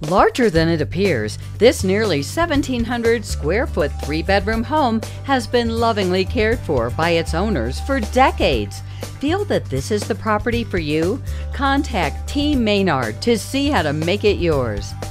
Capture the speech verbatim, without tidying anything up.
Larger than it appears, this nearly seventeen hundred square foot three bedroom home has been lovingly cared for by its owners for decades. Feel that this is the property for you? Contact Team Maynard to see how to make it yours.